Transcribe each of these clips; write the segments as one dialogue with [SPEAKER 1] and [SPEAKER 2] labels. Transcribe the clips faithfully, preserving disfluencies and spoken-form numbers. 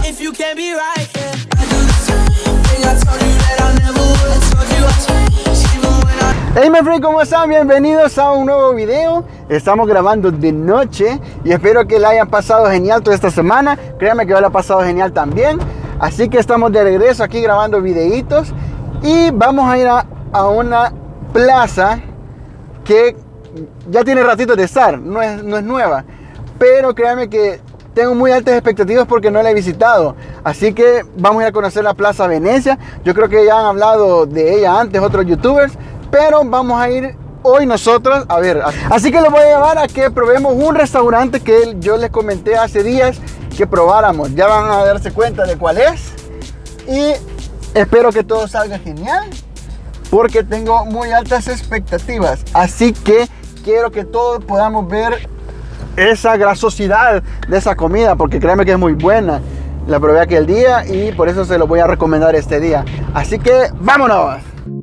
[SPEAKER 1] if you can't be right, yeah. I do the same thing I told you that I never would. Told you I changed, even when I...
[SPEAKER 2] Hey my friend, ¿cómo están? Bienvenidos a un nuevo video. Estamos grabando de noche y espero que la hayan pasado genial toda esta semana. Créanme que yo la he pasado genial también. Así que estamos de regreso aquí grabando videitos y vamos a ir a, a una plaza que ya tiene ratito de estar, no es, no es nueva, pero créanme que tengo muy altas expectativas porque no la he visitado. Así que vamos a ir a conocer la Plaza Venecia. Yo creo que ya han hablado de ella antes otros youtubers, pero vamos a ir hoy nosotros a ver. Así que los voy a llevar a que probemos un restaurante que yo les comenté hace días que probáramos. Ya van a darse cuenta de cuál es y espero que todo salga genial porque tengo muy altas expectativas. Así que quiero que todos podamos ver esa grasosidad de esa comida, porque créanme que es muy buena. La probé aquel día y por eso se lo voy a recomendar este día. Así que vámonos.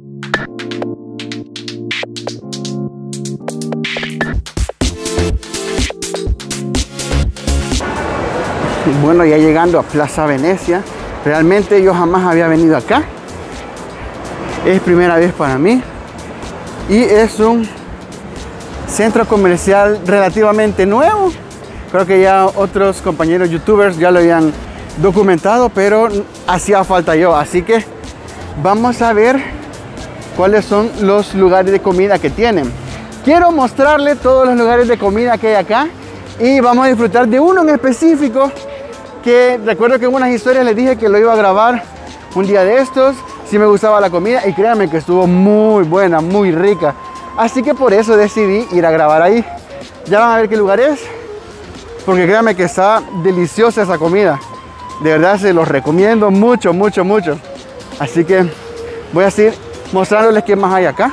[SPEAKER 2] Bueno, ya llegando a Plaza Venecia. Realmente yo jamás había venido acá. Es primera vez para mí. Y es un centro comercial relativamente nuevo. Creo que ya otros compañeros youtubers ya lo habían documentado, pero hacía falta yo. Así que vamos a ver cuáles son los lugares de comida que tienen. Quiero mostrarles todos los lugares de comida que hay acá y vamos a disfrutar de uno en específico que recuerdo que en unas historias les dije que lo iba a grabar un día de estos si me gustaba la comida, y créanme que estuvo muy buena, muy rica. Así que por eso decidí ir a grabar ahí. Ya van a ver qué lugar es, porque créanme que está deliciosa esa comida. De verdad se los recomiendo mucho, mucho, mucho. Así que voy a seguir mostrándoles qué más hay acá.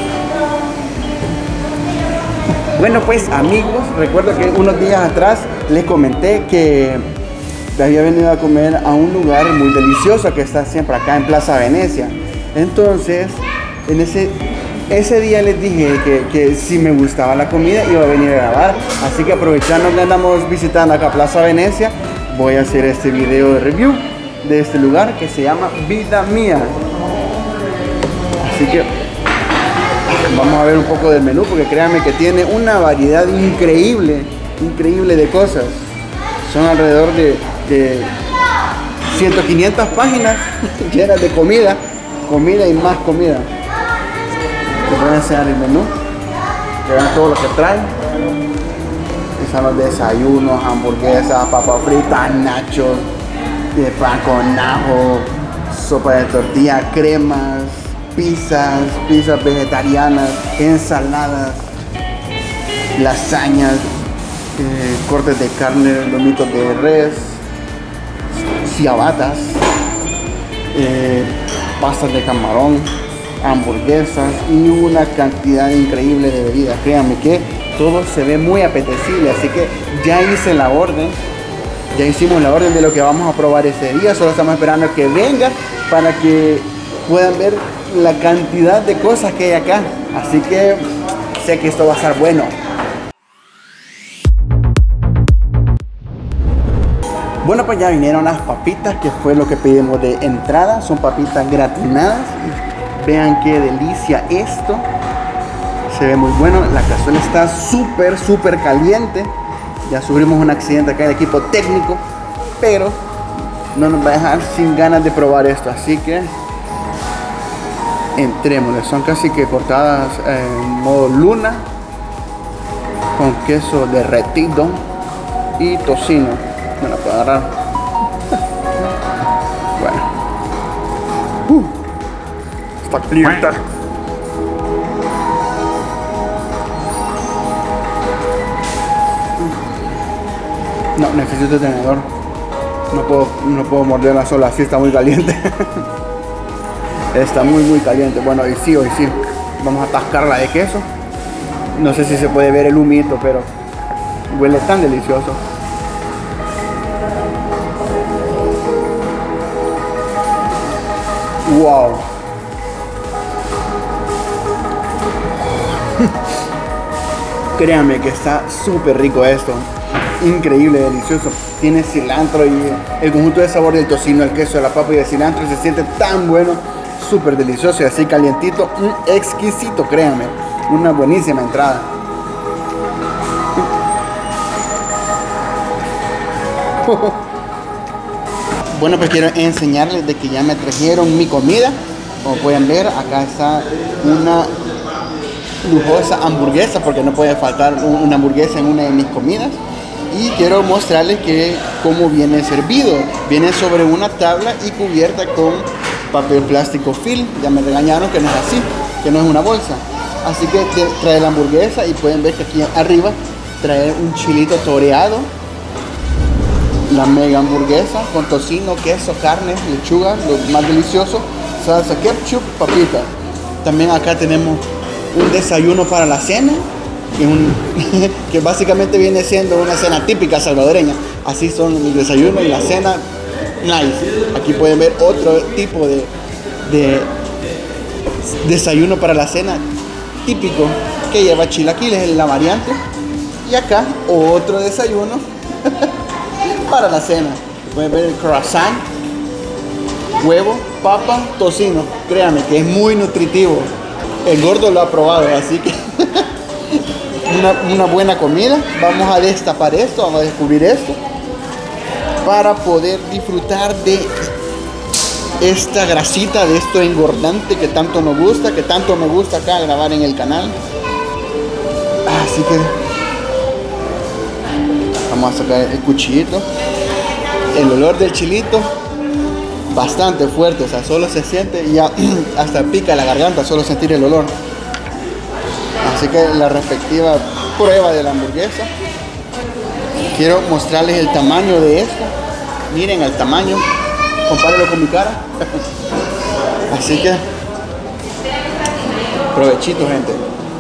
[SPEAKER 2] Bueno pues amigos, recuerdo que unos días atrás les comenté que había venido a comer a un lugar muy delicioso que está siempre acá en Plaza Venecia. Entonces, en ese, ese día les dije que, que si me gustaba la comida iba a venir a grabar. Así que aprovechando que andamos visitando acá Plaza Venecia, voy a hacer este video de review de este lugar que se llama Vida Mía. Así que vamos a ver un poco del menú, porque créanme que tiene una variedad increíble, increíble de cosas. Son alrededor de, de cien, quinientas páginas llenas de comida, comida y más comida. Les voy a enseñar el menú, que vean todo lo que traen. Están los desayunos, hamburguesas, papas fritas, nachos, de pan con ajo, sopa de tortilla, cremas, pizzas, pizzas vegetarianas, ensaladas, lasañas, eh, cortes de carne, lomitos de res, ciabatas, eh, pastas de camarón, hamburguesas y una cantidad increíble de bebidas. Créanme que todo se ve muy apetecible, así que ya hice la orden, ya hicimos la orden de lo que vamos a probar ese día. Solo estamos esperando que venga para que puedan ver la cantidad de cosas que hay acá. Así que sé que esto va a estar bueno. Bueno, pues ya vinieron las papitas, que fue lo que pedimos de entrada. Son papitas gratinadas. Vean qué delicia esto. Se ve muy bueno. La cazuela está súper, súper caliente. Ya sufrimos un accidente acá del equipo técnico, pero no nos va a dejar sin ganas de probar esto. Así que entrémosle. Son casi que cortadas en modo luna, con queso derretido y tocino. Me la puedo agarrar. Bueno. Uh, está caliente. No, necesito tenedor. No puedo, no puedo morderla sola, así está muy caliente. Está muy, muy caliente. Bueno, hoy sí, hoy sí. Vamos a atascarla de queso. No sé si se puede ver el humito, pero huele tan delicioso. Wow. Créanme que está súper rico esto. Increíble, delicioso. tiene cilantro y el conjunto de sabor del tocino, el queso, la papa y el cilantro se siente tan bueno, súper delicioso y así calientito, mm, exquisito, créanme, una buenísima entrada. Bueno, pues quiero enseñarles de que ya me trajeron mi comida. Como pueden ver, acá está una lujosa hamburguesa, porque no puede faltar una hamburguesa en una de mis comidas. Y quiero mostrarles que cómo viene servido. Viene sobre una tabla y cubierta con papel plástico film. Ya me regañaron que no es así, que no es una bolsa. Así que trae la hamburguesa y pueden ver que aquí arriba trae un chilito toreado. La mega hamburguesa con tocino, queso, carne, lechuga, lo más delicioso, salsa ketchup, papita. También acá tenemos un desayuno para la cena, que, un, que básicamente viene siendo una cena típica salvadoreña. Así son el desayuno y la cena, nice. Aquí pueden ver otro tipo de, de desayuno para la cena típico, que lleva chilaquiles en la variante. Y acá otro desayuno para la cena. Pueden ver el croissant, huevo, papa, tocino. Créanme que es muy nutritivo. El gordo lo ha probado, así que una, una buena comida. Vamos a destapar esto, vamos a descubrir esto para poder disfrutar de esta grasita, de esto engordante que tanto nos gusta, que tanto me gusta acá grabar en el canal. Así que vamos a sacar el cuchillito. El olor del chilito bastante fuerte, o sea, solo se siente y ya hasta pica la garganta solo sentir el olor. Así que la respectiva prueba de la hamburguesa. Quiero mostrarles el tamaño de esto. Miren el tamaño, compárenlo con mi cara. Así que provechito, gente.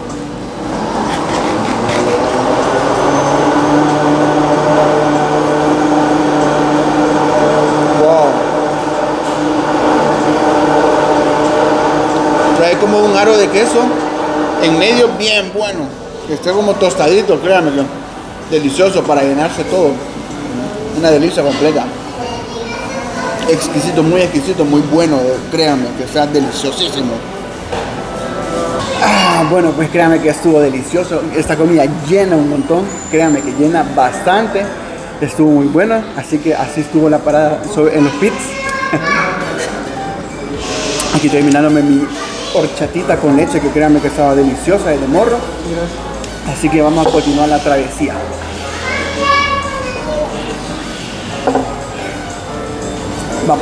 [SPEAKER 2] Trae como un aro de queso en medio bien bueno, que esté como tostadito, créanme que delicioso para llenarse todo. Una delicia completa. Exquisito, muy exquisito, muy bueno, créanme que está deliciosísimo. Ah, bueno, pues créanme que estuvo delicioso. Esta comida llena un montón, créanme que llena bastante. Estuvo muy buena, así que así estuvo la parada en los pits. Aquí terminándome mi horchatita con leche, que créanme que estaba deliciosa, de morro. Así que vamos a continuar la travesía. Vamos.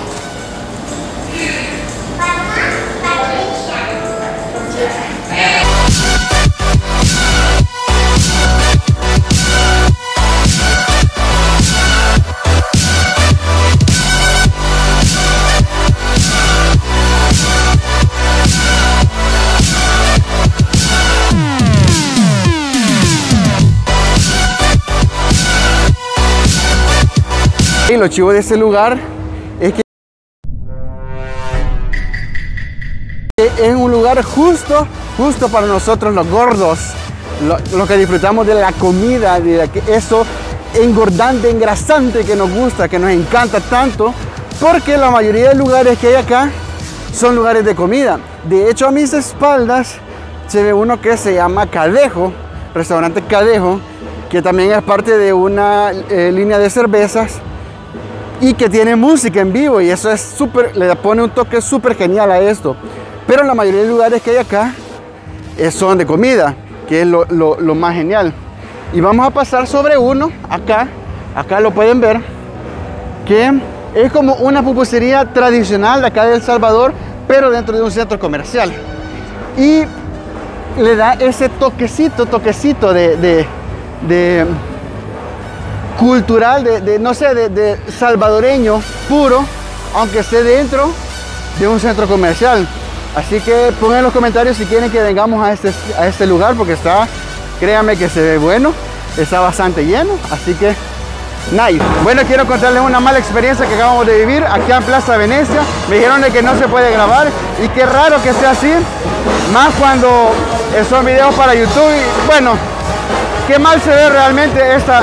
[SPEAKER 2] Y lo chivo de este lugar es que es un lugar justo, justo para nosotros los gordos, lo, lo que disfrutamos de la comida, de eso engordante, engrasante que nos gusta, que nos encanta tanto, porque la mayoría de lugares que hay acá son lugares de comida. De hecho, a mis espaldas se ve uno que se llama Cadejo, restaurante Cadejo, que también es parte de una eh, línea de cervezas y que tiene música en vivo, y eso es súper, le pone un toque súper genial a esto. Pero la mayoría de lugares que hay acá eh, son de comida, que es lo, lo, lo más genial. Y vamos a pasar sobre uno acá, acá lo pueden ver, que es como una pupusería tradicional de acá de El Salvador, pero dentro de un centro comercial, y le da ese toquecito, toquecito de, de, de cultural, de, de no sé, de, de salvadoreño puro, aunque esté dentro de un centro comercial. Así que pongan en los comentarios si quieren que vengamos a este, a este lugar, porque está, créanme que se ve bueno, está bastante lleno, así que nice. Bueno, quiero contarles una mala experiencia que acabamos de vivir aquí en Plaza Venecia. Me dijeron de que no se puede grabar, y qué raro que sea así, más cuando son videos para YouTube. Y bueno, qué mal se ve realmente esta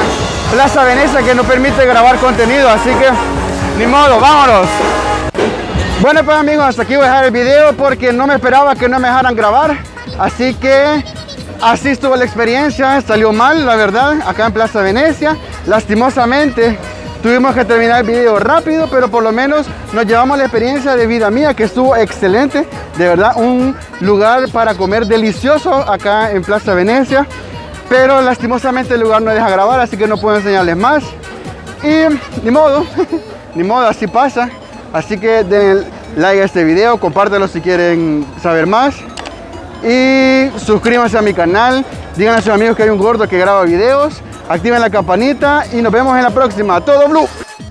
[SPEAKER 2] Plaza Venecia que no permite grabar contenido, así que ni modo, vámonos. Bueno pues amigos, hasta aquí voy a dejar el video porque no me esperaba que no me dejaran grabar, así que así estuvo la experiencia. Salió mal, la verdad, acá en Plaza Venecia. Lastimosamente tuvimos que terminar el video rápido, pero por lo menos nos llevamos la experiencia de vida mía, que estuvo excelente. De verdad, un lugar para comer delicioso acá en Plaza Venecia. Pero lastimosamente el lugar no deja grabar, así que no puedo enseñarles más. Y ni modo, ni modo, así pasa. Así que den like a este video, compártelo si quieren saber más. Y suscríbanse a mi canal. Díganle a sus amigos que hay un gordo que graba videos. Activen la campanita y nos vemos en la próxima. Todo Blue.